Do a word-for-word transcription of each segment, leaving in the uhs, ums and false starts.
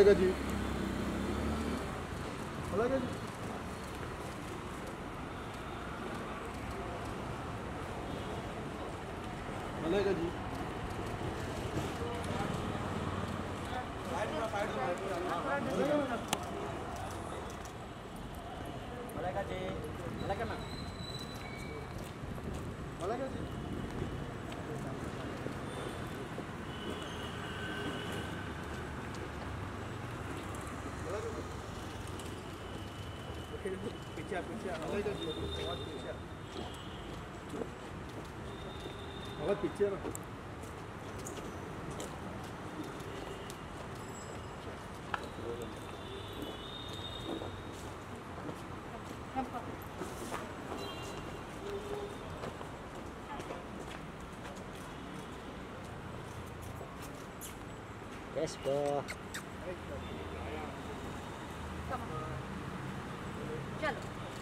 चलेगा जी, चलेगा जी, चलेगा जी, चलेगा जी, चलेगा ना, चलेगा जी, पीछे पीछे चलेगा जी, बहुत पीछे बहुत पीछे रखो। Yes po. चलो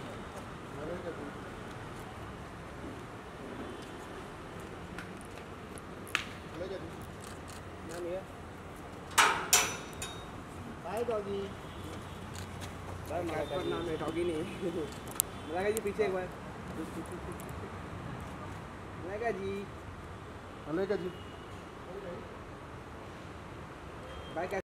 नाम ये बाय डॉगी बाय माय पर नाम है डॉगी नहीं लगा जी पीछे एक बार लगा जी चलेगा जी, बाय।